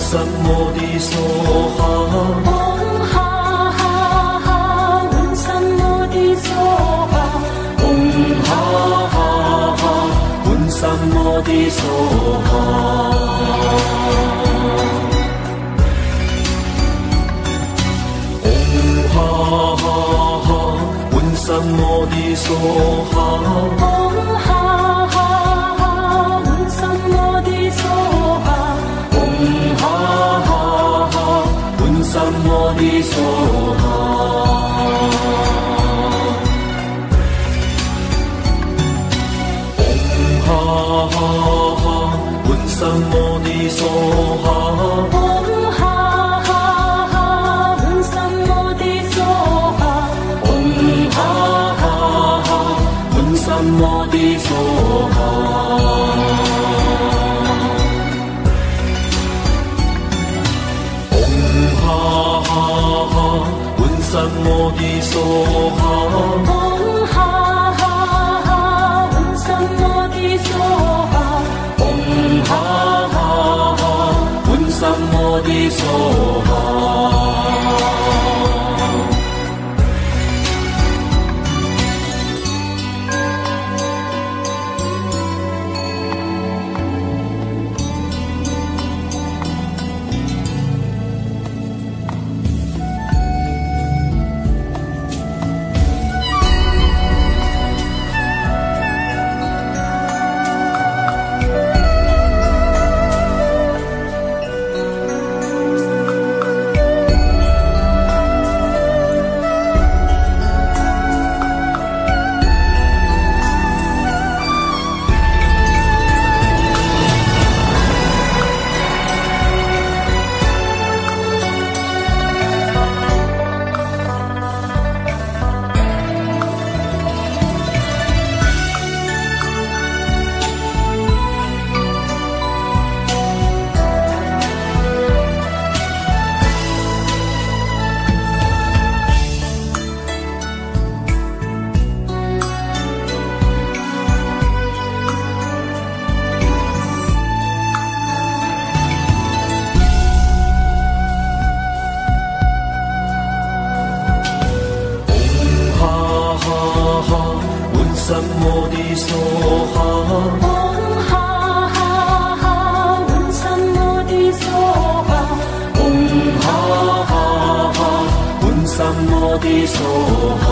三摩地娑哈。 嗡哈哈哈，嗡三摩地娑哈。 嗡哈哈哈，嗡三摩地娑哈。哈哈哈，嗡三摩地娑哈。 嗡哈哈哈，嗡三摩地娑哈。 嗡哈哈哈，嗡三摩地娑哈。嗡哈哈哈，嗡三摩地娑哈。 嗡哈哈哈，嗡三摩地娑哈。 嗡哈哈哈，嗡三摩地娑哈。嗡哈哈哈，嗡三摩地娑哈。 嗡哈哈哈，嗡三摩地娑哈。 嗡哈哈哈，嗡三摩地娑哈。三摩地娑哈。 嗡哈哈哈，嗡三摩地娑哈。 嗡哈哈哈，嗡三摩地娑哈。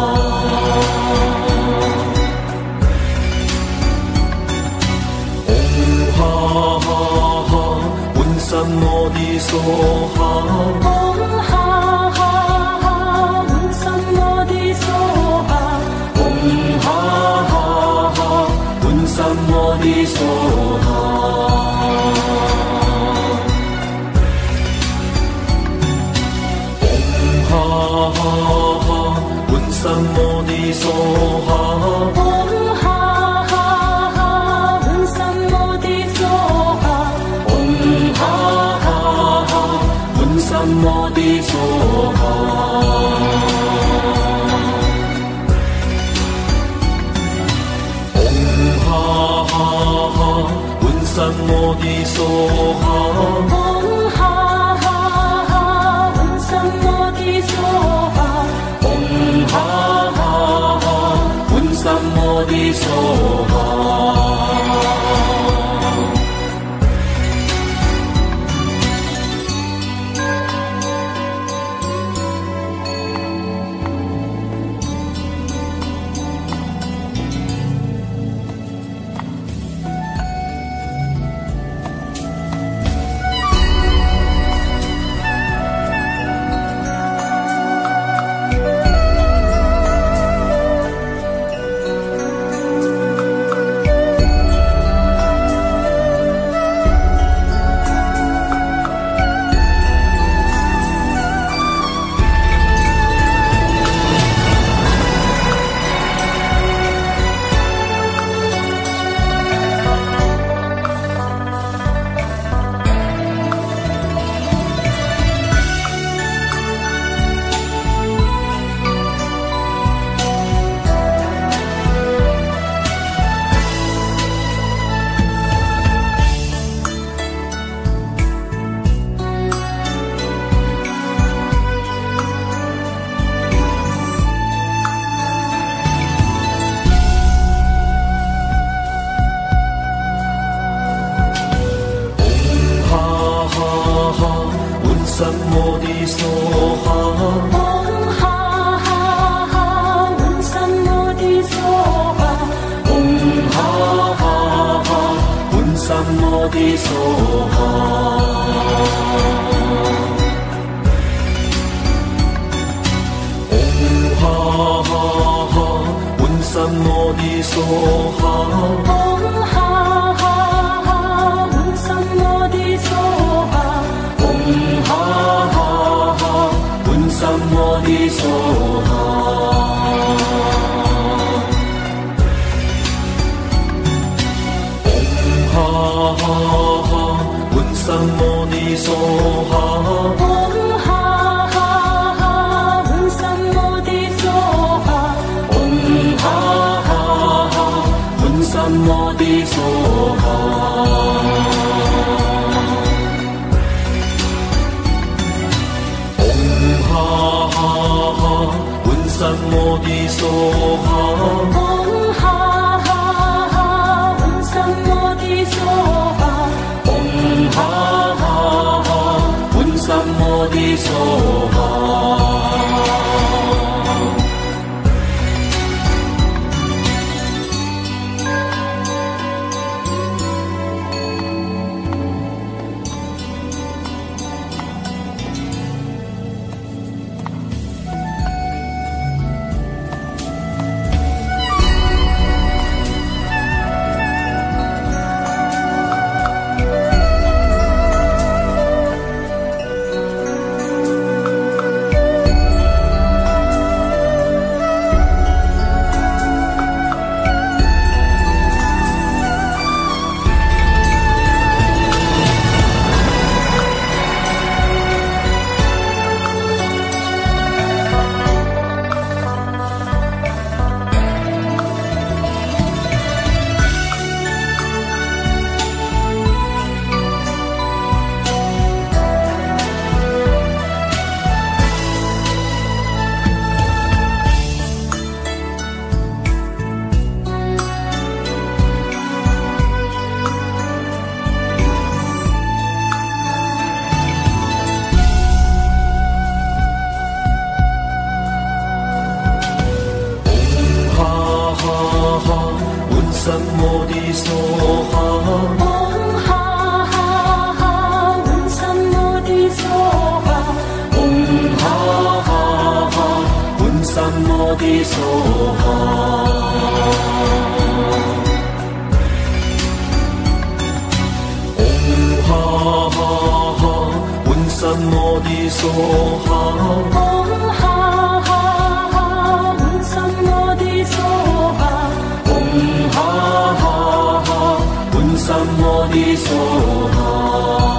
嗡哈哈哈，嗡三摩地娑哈。 嗡哈哈哈，嗡三摩地娑哈。 嗡哈哈哈，嗡三摩地娑哈。嗡哈哈哈，嗡三摩地娑哈。 嗡哈哈哈，嗡三摩地娑哈。 嗡哈哈哈，嗡三摩地娑哈。哈哈哈，嗡三摩地娑哈。 嗡哈哈哈，嗡三摩地娑哈。 嗡哈哈哈，嗡三摩地娑哈。 什么的说话？ 哈哈哈，问什么的说话？ 哈哈哈，问什么的说话？哈哈哈，问什么的说话？ 哈哈哈，问什么的说话？ 哈哈哈，问什么的说话？哈哈哈，问什么的说话？ 哈哈哈，问什么的说话？ 哈哈哈，问什么的说话？哈哈哈，问什么的说话？ 哈哈哈，问什么的说话？ 哈哈哈，问什么的说话？什么的说话？ 哈哈哈，问什么的说话？ 哈哈哈，问什么的说话？哈哈哈，问什么的说话？ 哈哈哈，问什么的说话？ 哈哈哈，问什么的说话？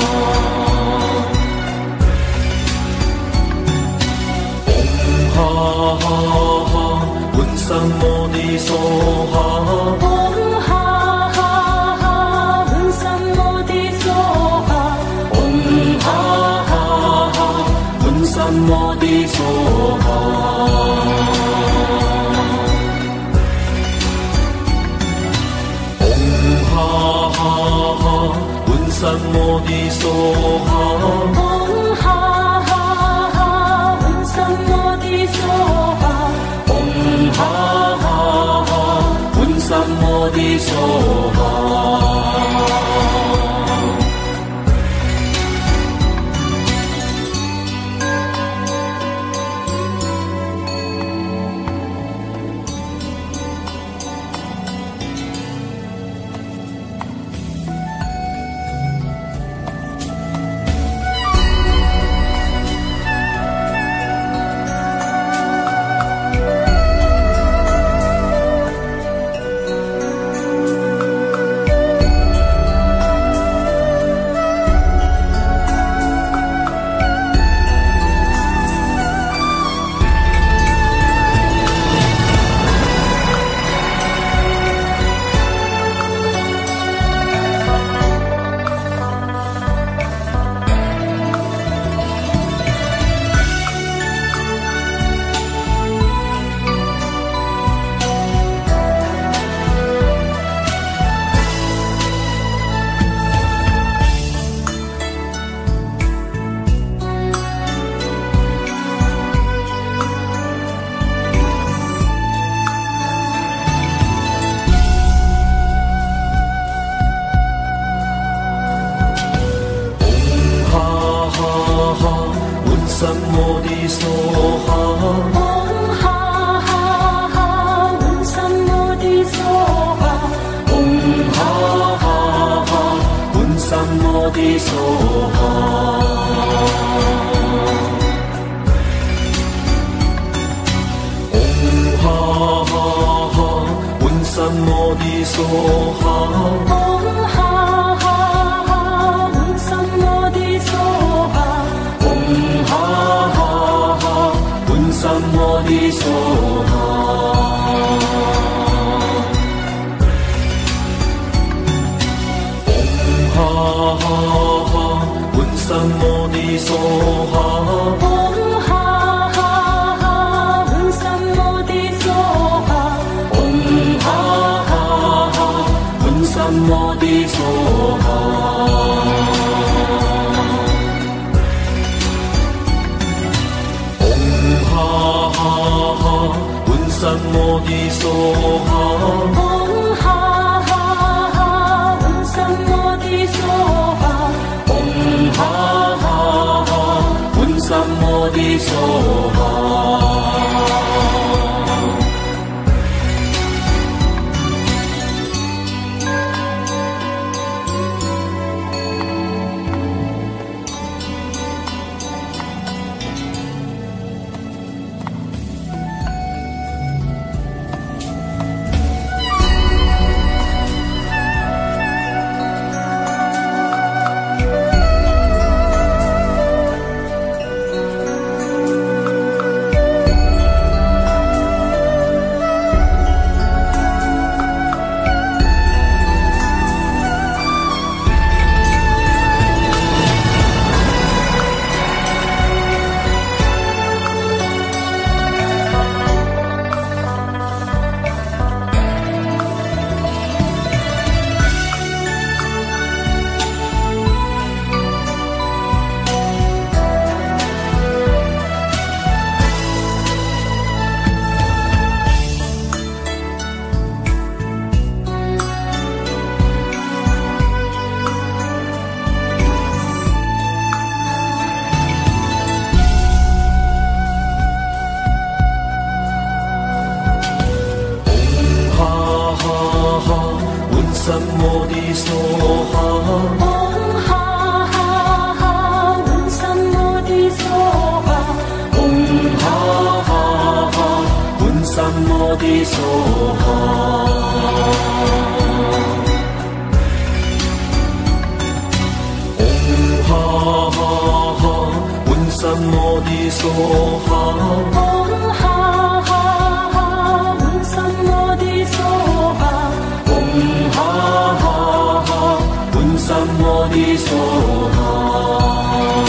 哈哈哈，问什么的说话？ 哈哈哈，问什么的说话？ 哈哈哈，问什么的说话？哈哈哈，问什么的说话？ 哈哈哈，问什么的说话？ 哈哈哈，问什么的说话？ 娑哈。三摩地娑哈，唵哈哈哈，闻三摩地娑哈， 唵哈哈哈，闻三摩地娑哈， 唵哈哈哈，闻三摩地娑哈。哈哈哈，闻三摩地娑哈， 唵哈哈哈，闻三摩地娑哈， 唵哈哈哈，闻三摩地娑哈，唵哈哈哈，闻三摩地娑哈。 唵哈哈哈，闻三摩地娑哈， 唵哈哈哈，闻三摩地娑哈。三摩地娑哈， 唵哈哈哈，闻三摩地娑哈， 唵哈哈哈，闻三摩地娑哈，唵哈哈哈，闻三摩地娑哈， 唵哈哈哈，闻三摩地娑哈， 唵哈哈哈，闻三摩地娑哈，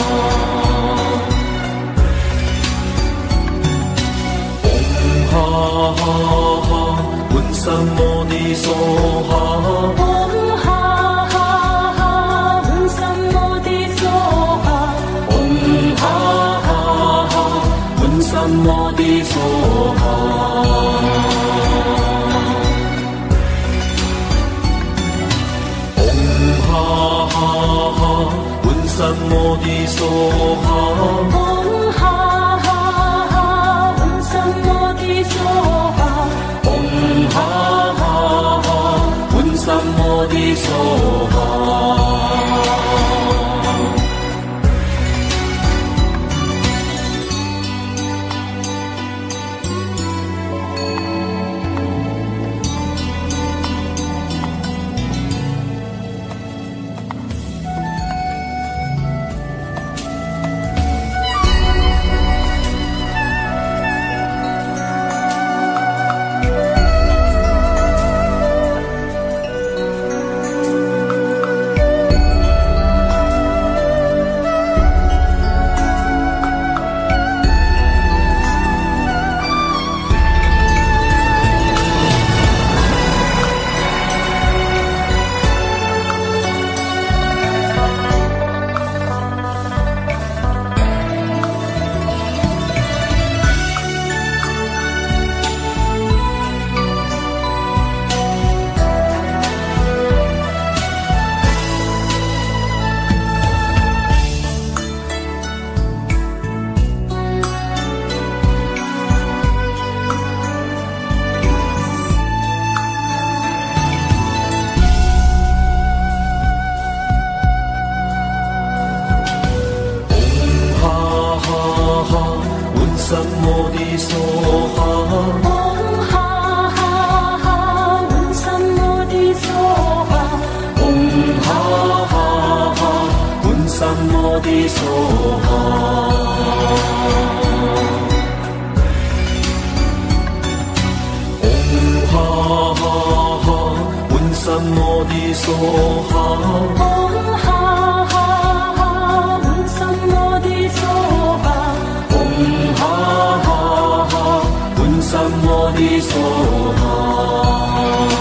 唵哈哈哈，闻三摩地娑哈， 唵哈哈哈，闻三摩地娑哈， 唵哈哈哈，闻三摩地娑哈。哈哈哈，闻三摩地娑哈， 唵哈哈哈，闻三摩地娑哈， 唵哈哈哈，闻三摩地娑哈。 什么的说话？ 嗡哈哈哈，问什么的说话？ 嗡哈哈哈，问什么的说话？嗡哈哈哈，问什么的说话？ 嗡哈哈哈，问什么的说话？ 嗡哈哈哈，问什么的说话？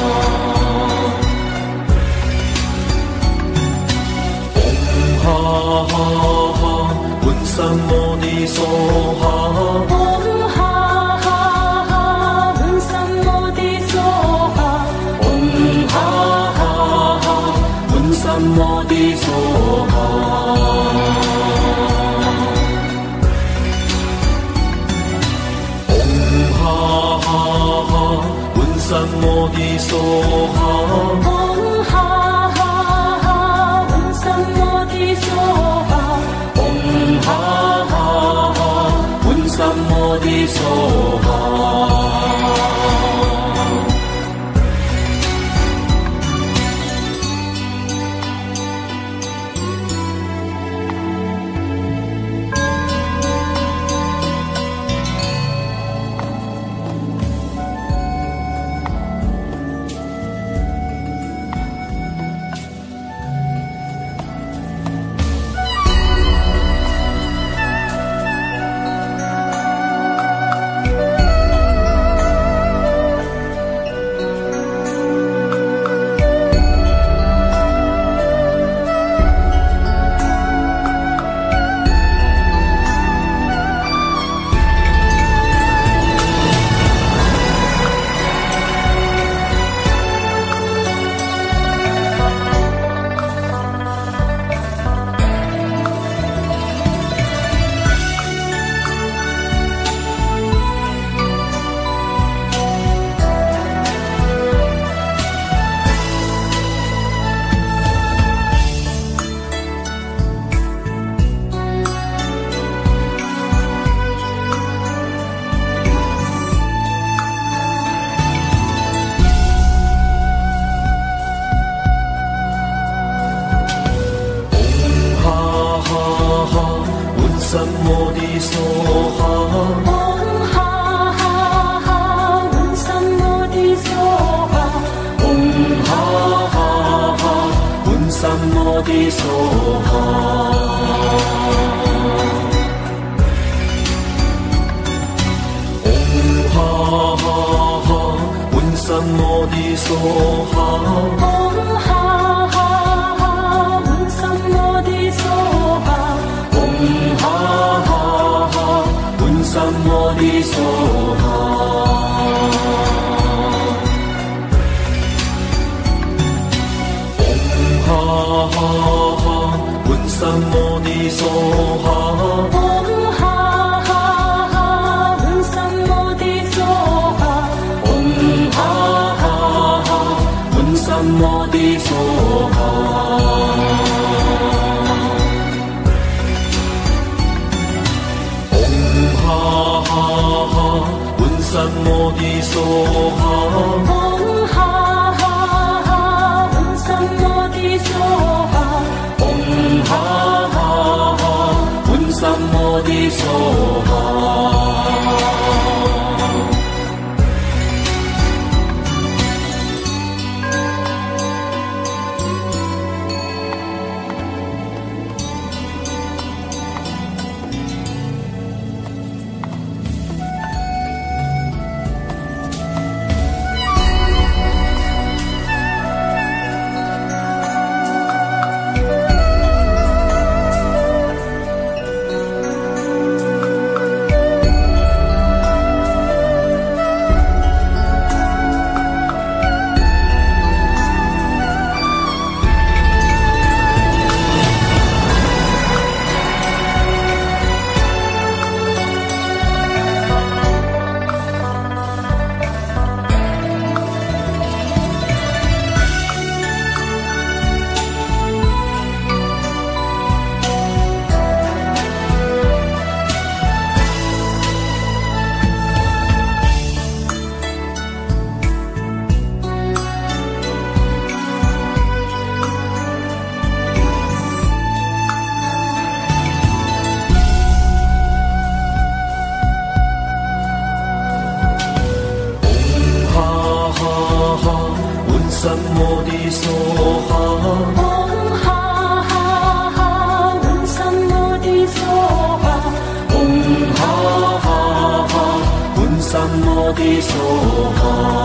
嗡哈哈哈，问什么的说话？ 嗡哈哈哈，问什么的说话？ 嗡哈哈哈，问什么的说话？什么的说话？ 嗡哈哈哈，问什么的说话？ 嗡哈哈哈，问什么的说话？什么的说话？ 嗡哈哈哈，问什么的说话？ 嗡哈哈哈，问什么的说话？嗡哈哈哈，问什么的说话？ 嗡哈哈哈，问什么的说话？ 嗡哈哈哈，问什么的说话？嗡哈哈哈，问什么的说话？ 嗡哈哈哈，问什么的说话？ 嗡哈哈哈，问什么的说话？哈哈哈，问什么的说话？ 嗡哈哈哈，问什么的说话？ 嗡哈哈哈，问什么的说话？ 梭哈， 嗡哈哈哈，嗡三摩地梭哈， 嗡哈哈哈，嗡三摩地梭哈。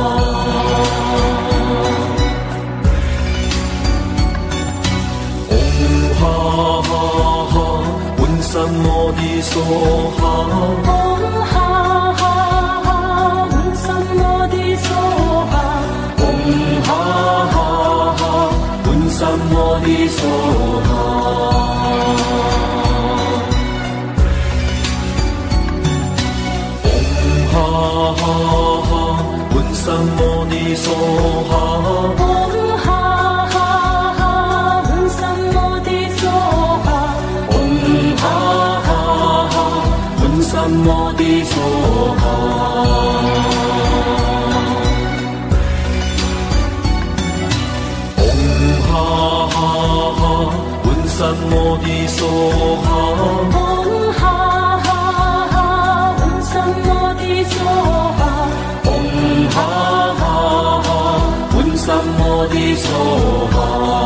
哈哈哈，嗡三摩地梭哈， 嗡哈哈哈，嗡三摩地梭哈， 嗡哈哈哈，嗡三摩地梭哈，嗡哈哈哈，嗡三摩地梭哈。南无地梭哈，嗡哈哈哈，嗡三摩地梭哈， 嗡哈哈哈，嗡三摩地梭哈， 嗡哈哈哈，嗡三摩地梭哈。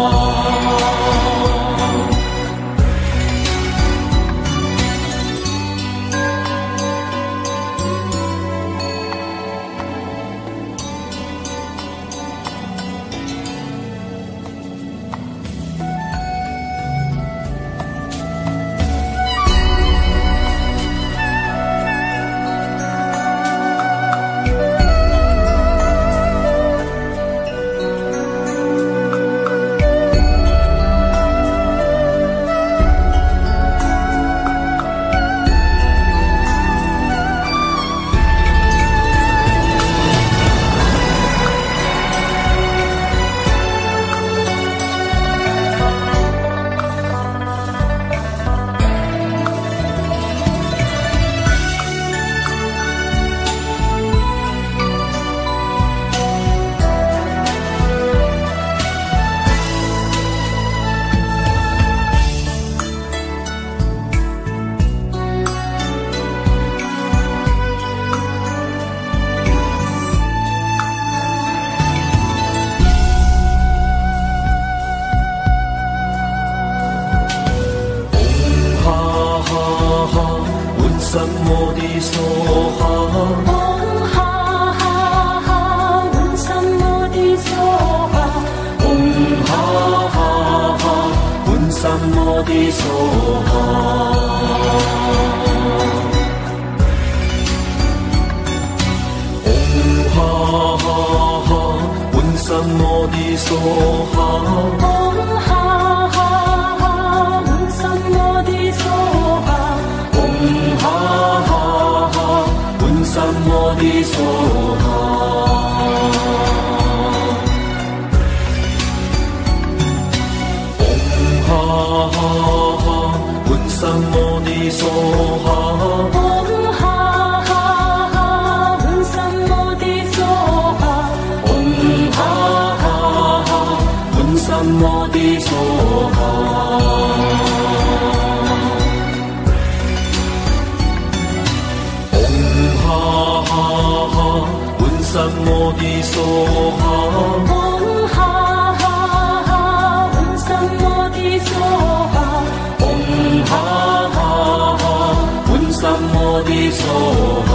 三摩地梭哈， 嗡哈哈哈，嗡三摩地梭哈， 嗡哈哈哈，嗡三摩地梭哈，嗡哈哈哈，嗡三摩地梭哈， 嗡哈哈哈，嗡三摩地梭哈， 嗡哈哈哈，嗡三摩地梭哈，嗡哈哈哈，嗡三摩地梭哈， 嗡哈哈哈，嗡三摩地梭哈， 嗡哈哈哈，嗡三摩地梭哈。哈哈哈，嗡三摩地梭哈， 嗡哈哈哈，嗡三摩地梭哈， 嗡哈哈哈，嗡三摩地梭哈。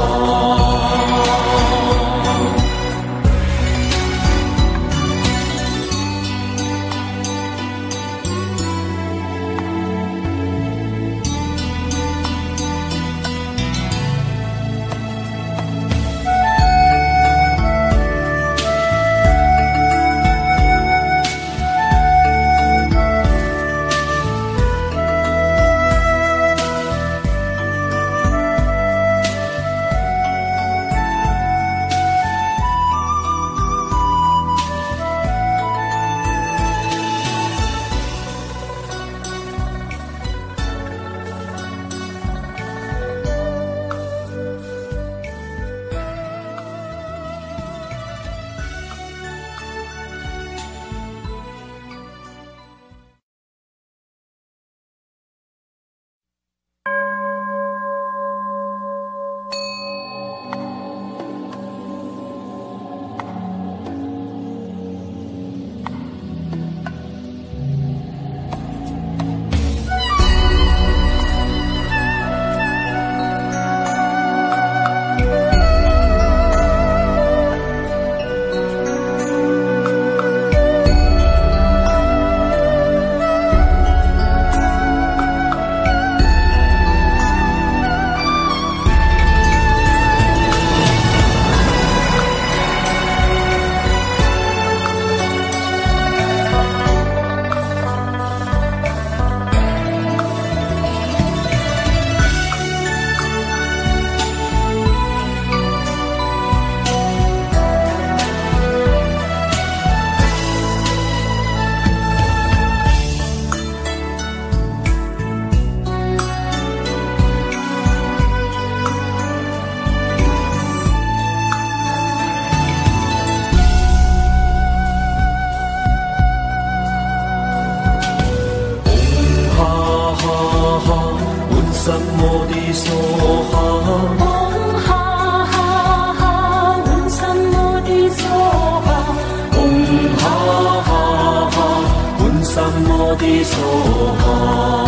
什么的说哈？ 哈哈哈，问什么的说哈？ 哈哈哈，问什么的说哈？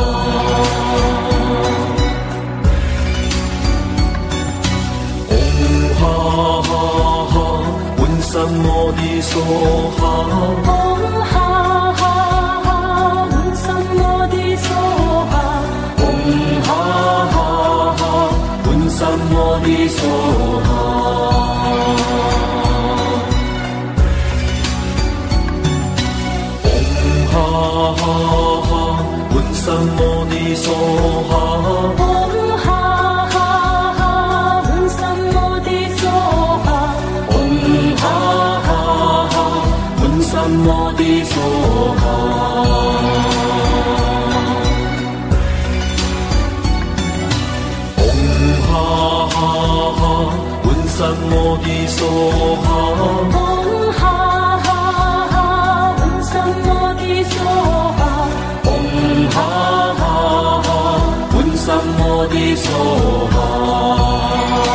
哈哈哈，问什么的说哈？ 哈哈哈，问什么的说哈？ 哈哈哈，问什么的说哈？哈哈哈，问什么的说哈？ 哈哈哈，问什么的说哈？ 哈哈哈，问什么的说哈？哈哈哈，问什么的说哈？ 哈哈哈，问什么的说哈？ 哈哈哈，问什么的说哈？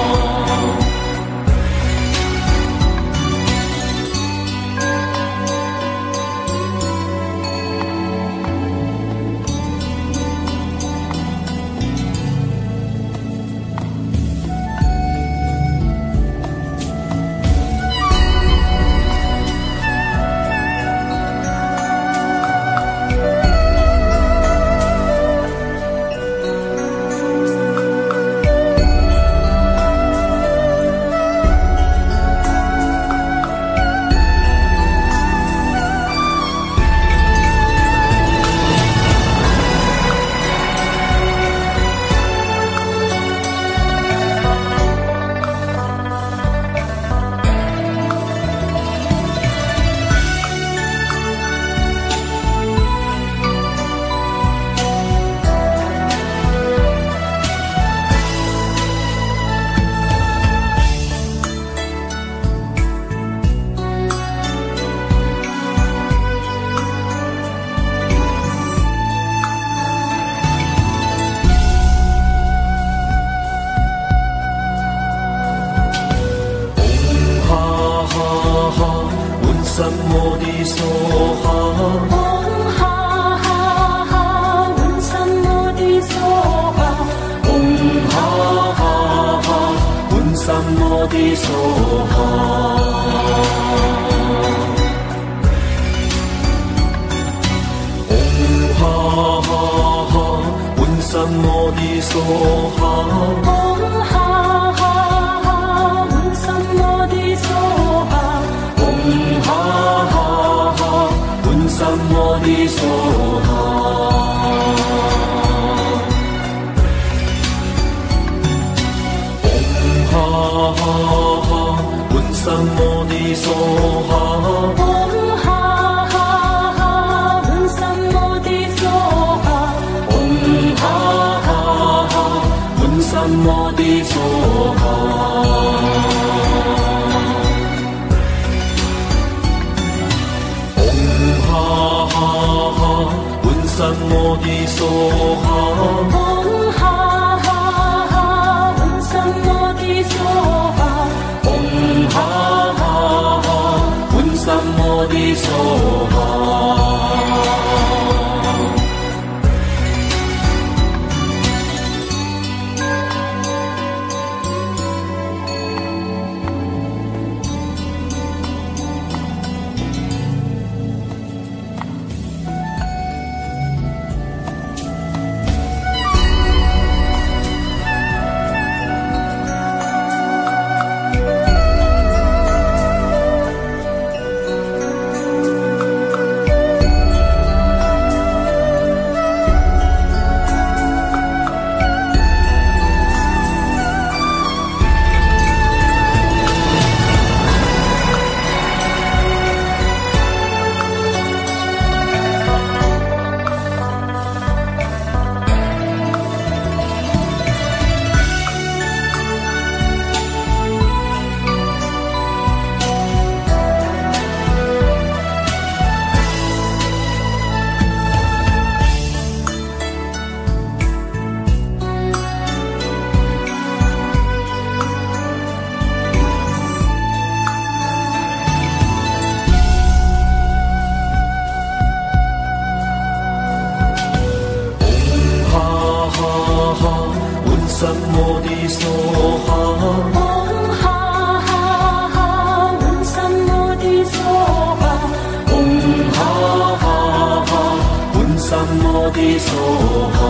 什么的说哈？ 哈哈哈，问什么的说哈？ 哈哈哈，问什么的说哈？哈哈哈，问什么的说哈？ 哈哈哈，问什么的说哈？ 哈哈哈，问什么的说哈？哈哈哈，问什么的说哈？ 哈哈哈，问什么的说哈？ 哈哈哈，问什么的说哈？哈哈哈，问什么的说哈？ 哈哈哈，问什么的说哈？ 哈哈哈，问什么的说哈？ 梭哈。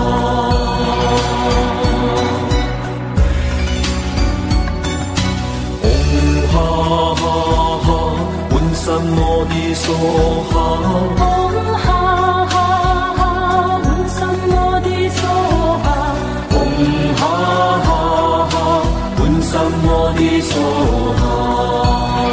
唵哈哈哈，文三摩地梭哈。 唵哈哈哈，文三摩地梭哈。 唵哈哈哈，文三摩地梭哈。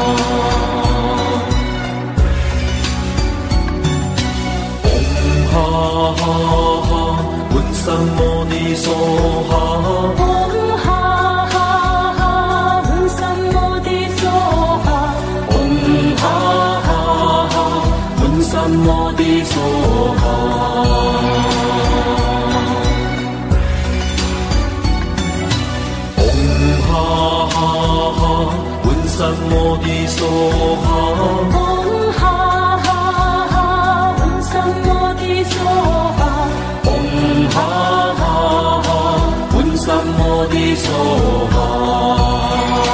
哈哈哈，文三摩地梭哈。 唵哈哈哈，文三摩地梭哈。 唵哈哈哈，文三摩地梭哈。唵哈哈哈，文三摩地梭哈。 唵哈哈哈，文三摩地梭哈。 唵哈哈哈，文三摩地梭哈。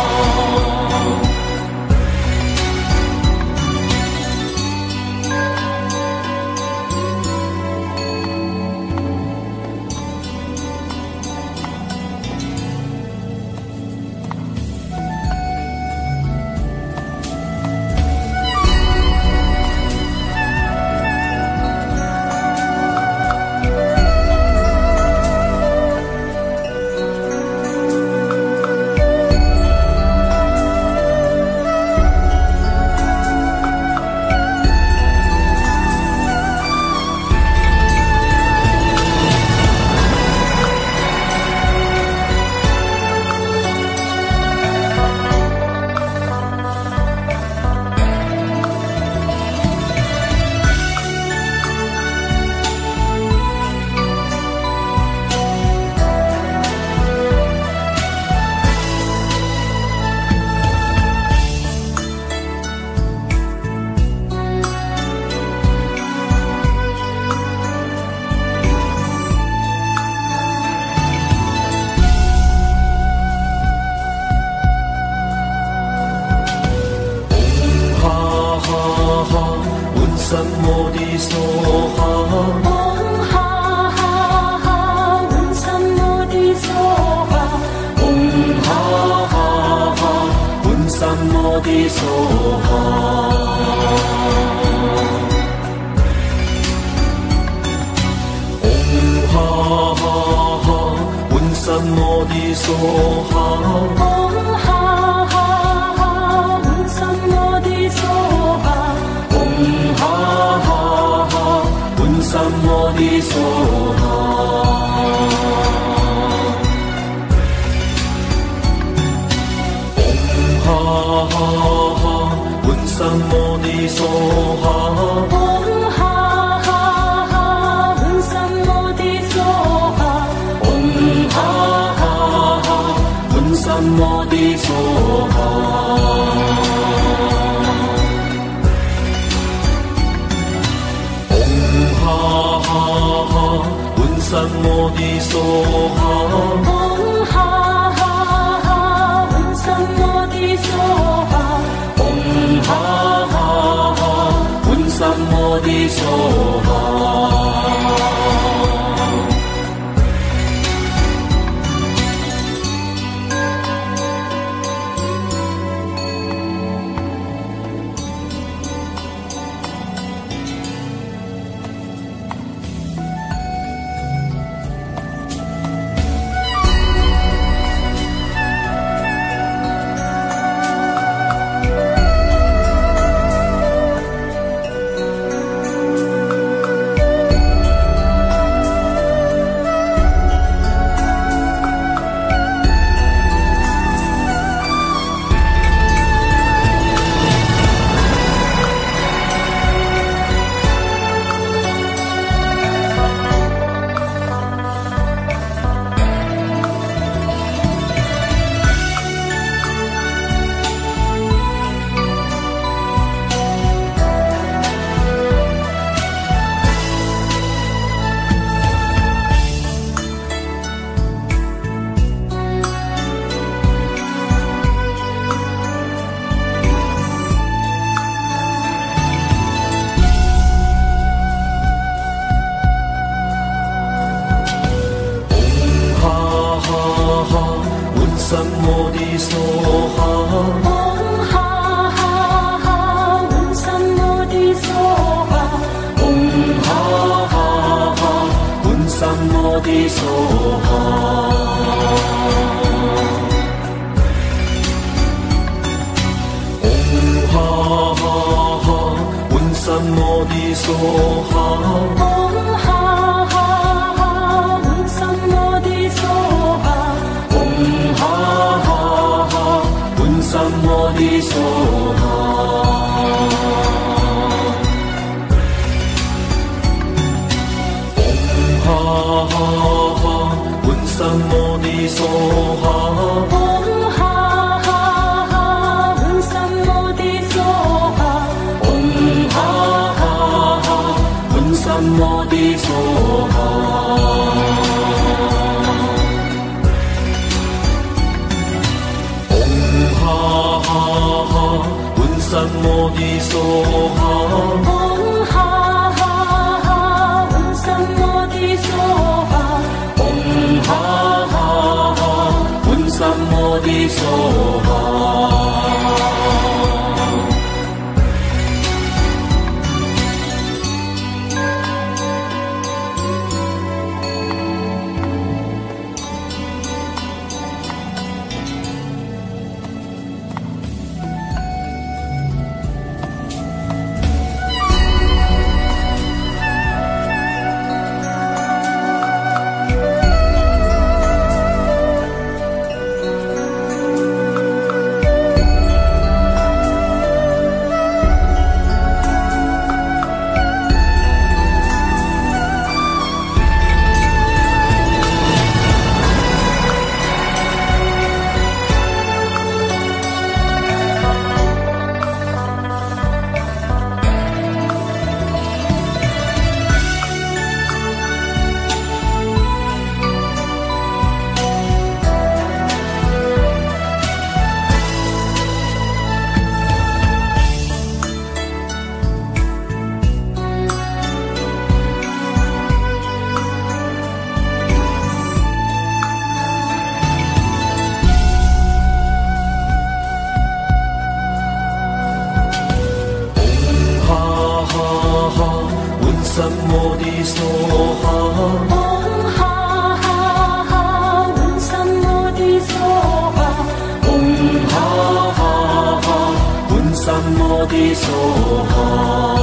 三摩地梭哈。 唵哈哈哈，文三摩地梭哈。 唵哈哈哈，文三摩地梭哈。唵哈哈哈，文三摩地梭哈。 唵哈哈哈，文三摩地梭哈。 唵哈哈哈，文三摩地梭哈。唵哈哈哈，文三摩地梭哈。 唵哈哈哈，文三摩地梭哈。 唵哈哈哈，文三摩地梭哈。哈哈哈，文三摩地梭哈。 唵哈哈哈，文三摩地梭哈。 唵哈哈哈，文三摩地梭哈。 什么的所好？ 哈哈哈，问什么的所好？ 哈哈哈，问什么的所好？哈哈哈，问什么的所好？ 哈哈哈，问什么的所好？ 哈哈哈，问什么的所好？哈哈哈，问什么的所好？ 哈哈哈，问什么的所好？ 哈哈哈，问什么的所好？哈哈哈，问什么的所好？ 哈哈哈，问什么的所好？ 哈哈哈，问什么的所好？什么的所好？ 哈哈哈，问什么的所好？ 哈哈哈，问什么的所好？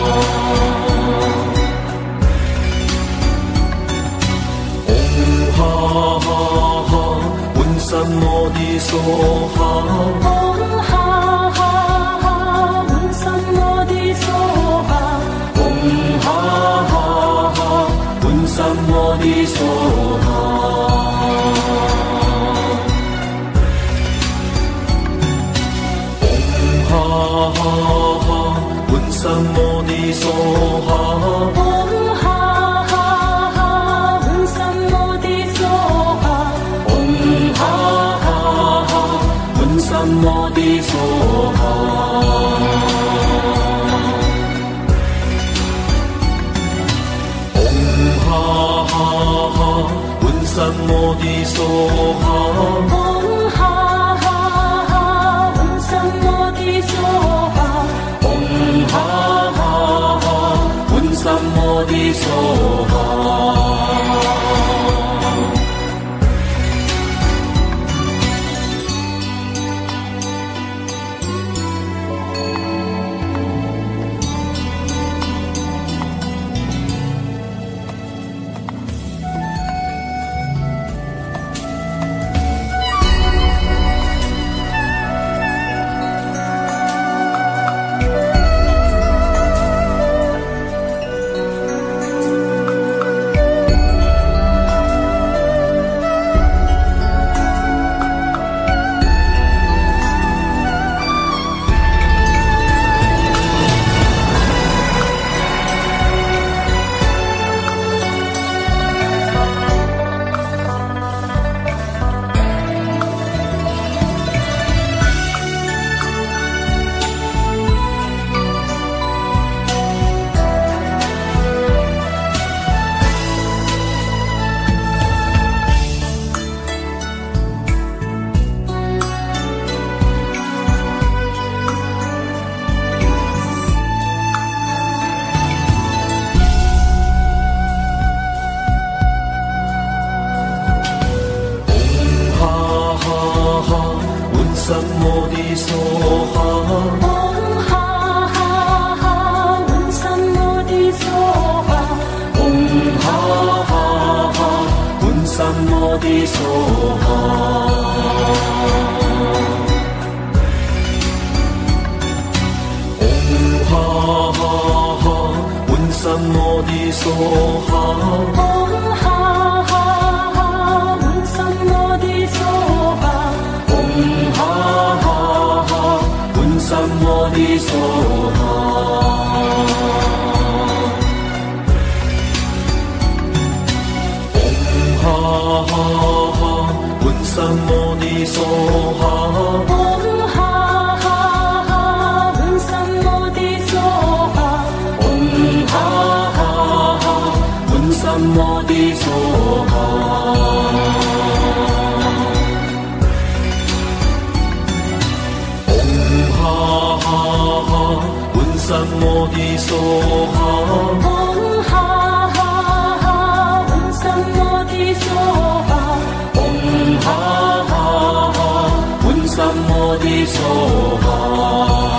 哈哈哈，问什么的所好？ 哈哈哈，问什么的所好？ 哈哈哈，问什么的所好？哈哈哈，问什么的所好？ 哈哈哈，问什么的所好？ 哈哈哈，问什么的所好？哈哈哈，问什么的所好？ 哈哈哈，问什么的所好？ 哈哈哈，问什么的所好？ 什么的所好？哈哈哈，问什么的所好？ 哈哈哈，问什么的所好？ 哈哈哈，问什么的所好？哈哈哈，问什么的所好？什么的所好？哈哈哈，问什么的所好？ 哈哈，问什么的所好？ 哈哈，问什么的所好？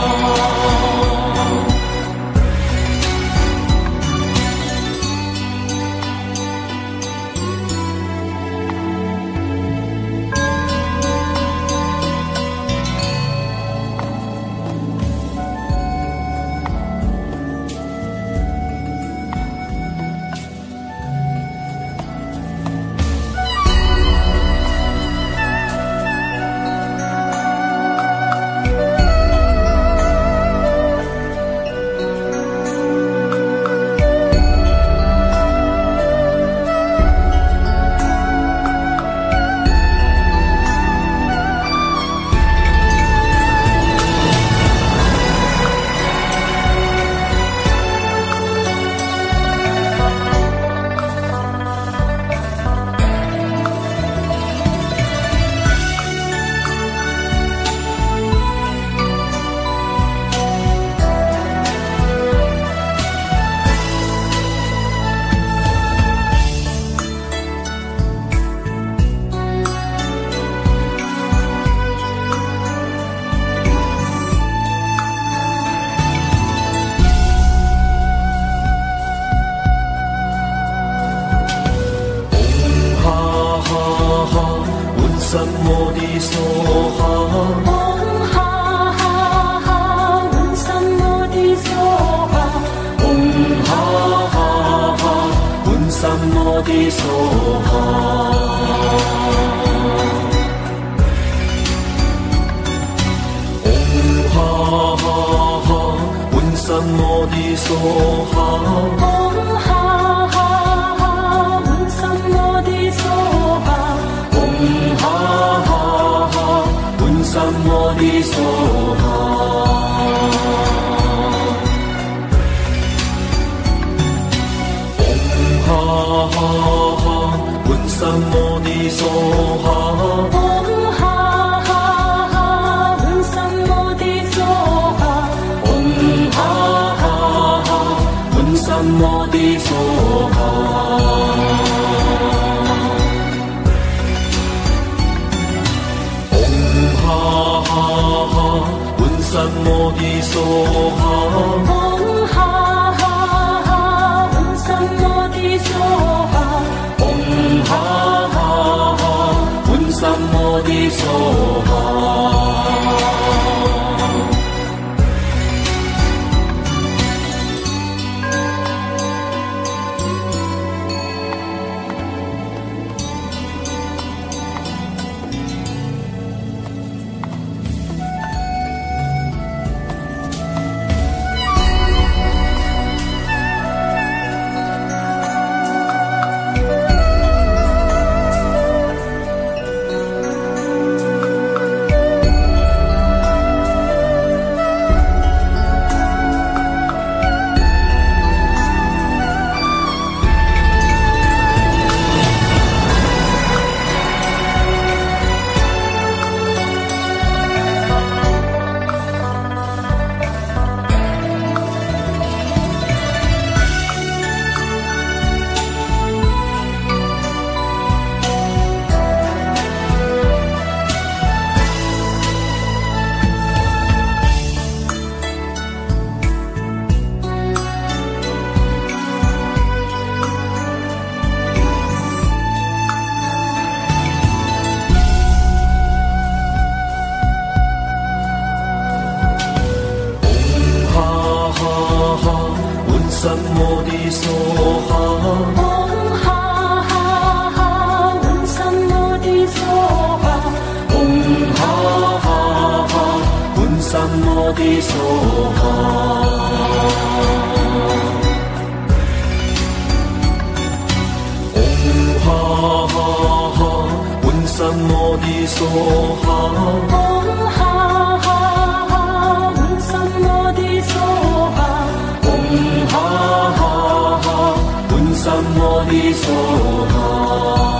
什么的所好？ 哈哈，问什么的所好？ 哈哈，问什么的所好？哈哈，问什么的所好？ 哈哈，问什么的所好？ 哈哈，问什么的所好？哈哈，问什么的所好？ 哈哈，问什么的所好？ 哈哈，问什么的所好？哈哈，问什么的所好？ 哈哈，问什么的所好？ 哈哈，问什么的所好？ 摩地娑哈。文三摩地娑哈。 嗡哈哈哈，文三摩地娑哈。 嗡哈哈哈，文三摩地娑哈。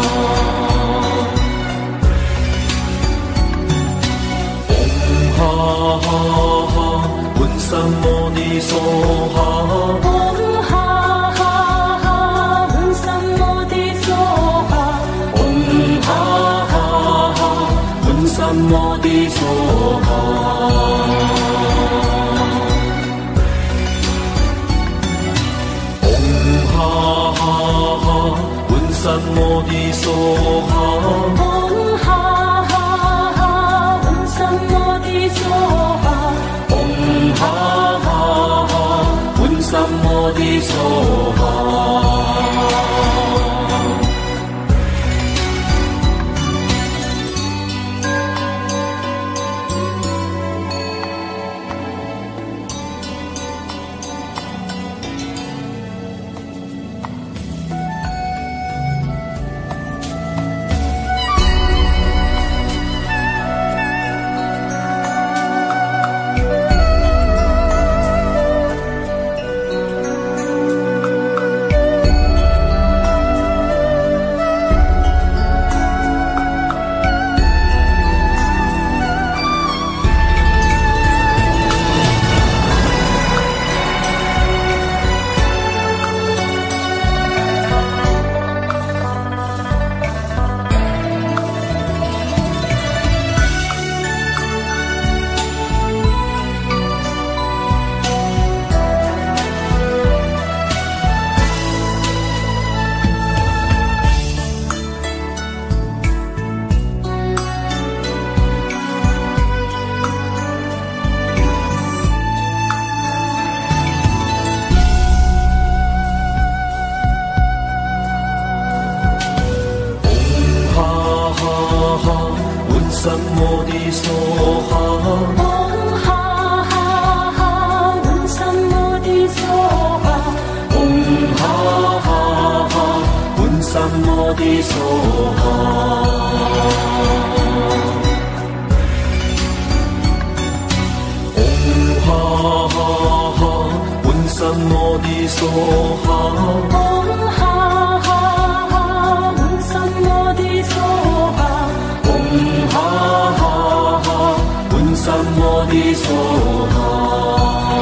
哈哈哈，文三摩地娑哈。 嗡哈哈哈，文三摩地娑哈。 嗡哈哈哈，文三摩地娑哈。嗡哈哈哈，文三摩地娑哈。 嗡哈哈哈，文三摩地娑哈。 嗡哈哈哈，文三摩地娑哈。三摩地娑哈。 嗡哈哈哈，文三摩地娑哈。 嗡哈哈哈，文三摩地娑哈。嗡哈哈哈，文三摩地娑哈。 嗡哈哈哈，文三摩地娑哈。 嗡哈哈哈，文三摩地娑哈。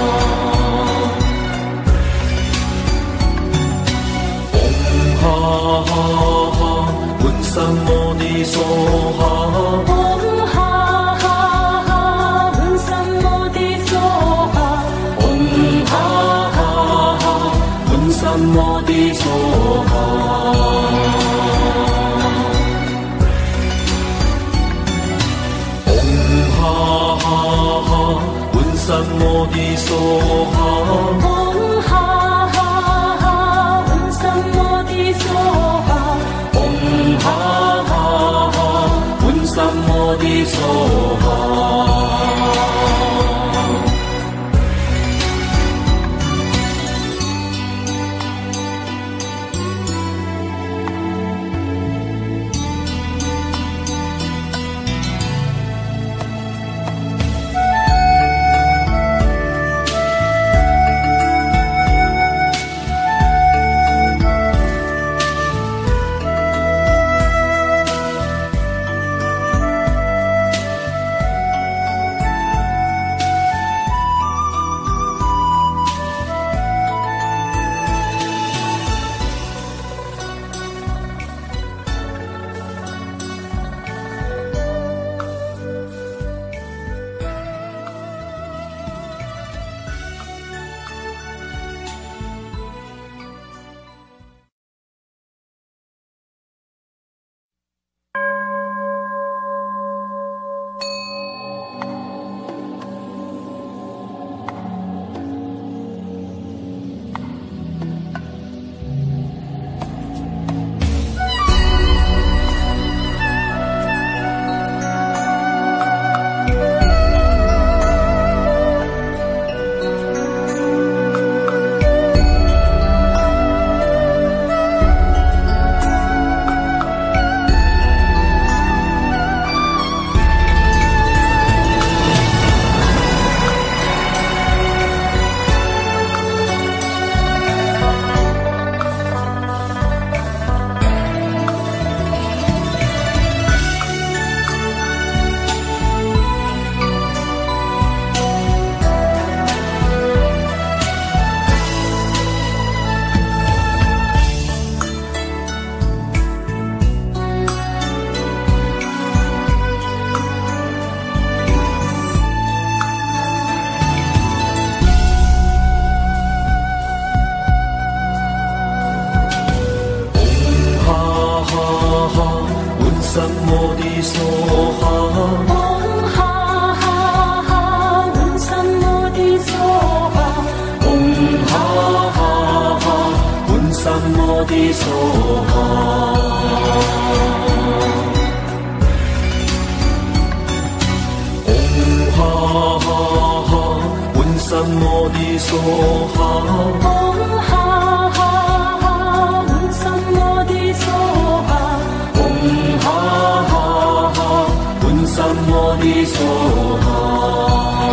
嗡哈哈哈，文三摩地娑哈。 嗡哈哈哈，文三摩地娑哈。 嗡哈哈哈，文三摩地娑哈。哈哈哈，文三摩地娑哈。 嗡哈哈哈，文三摩地娑哈。 嗡哈什么的说哈？ 嗡哈哈哈，问什么的说哈？ 嗡哈哈哈，问什么的说哈？嗡哈哈哈，问什么的说哈？ 嗡哈哈哈，问什么的说哈？ 嗡哈哈哈，问什么的说哈？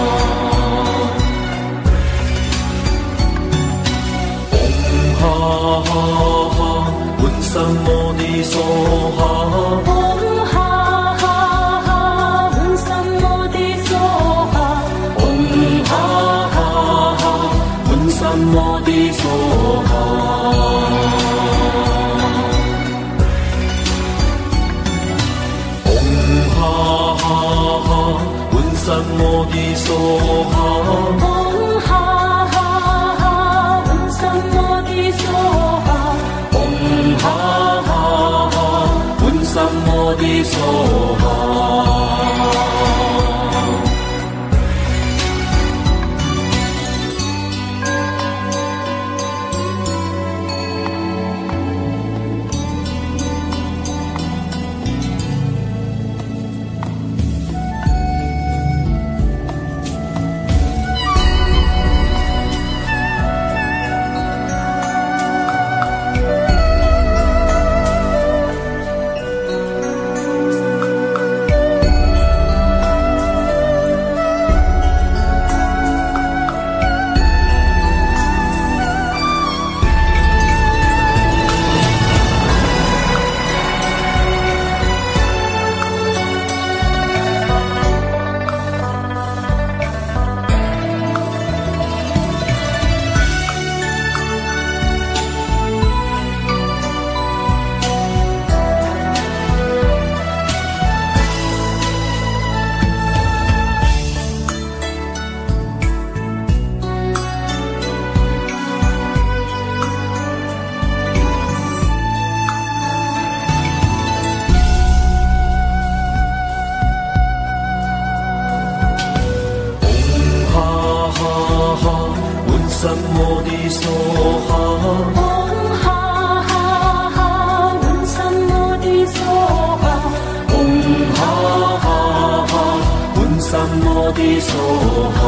嗡哈哈哈，问什么的说哈？ 嗡哈哈哈，问什么的说哈？ 嗡哈哈哈，问什么的说哈？嗡哈哈哈，问什么的说哈？ 嗡哈哈哈，问什么的说哈？ 嗡哈哈哈，问什么的说哈？什么的说哈？ 嗡哈哈哈，问什么的说哈？ 嗡哈哈哈，问什么的说哈？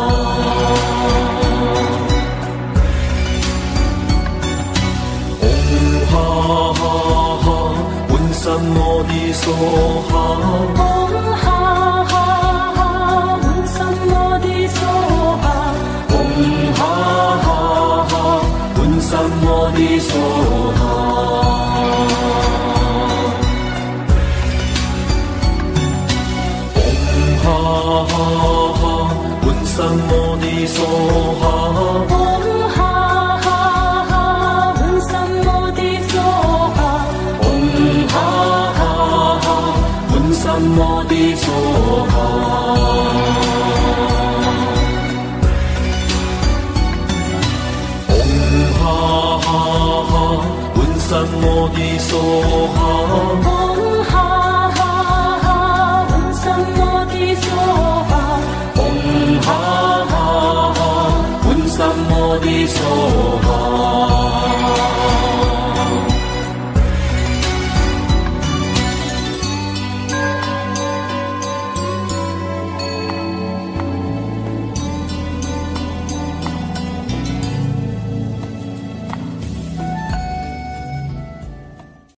嗡哈哈哈，问什么的说哈？ 嗡哈哈哈，问什么的说哈？ 嗡哈哈哈，问什么的说哈？嗡哈哈哈，问什么的说哈？ 嗡哈哈哈，问什么的说哈？ 嗡哈哈哈，问什么的说哈？哈哈哈，问什么的说哈？ 嗡哈哈哈，问什么的说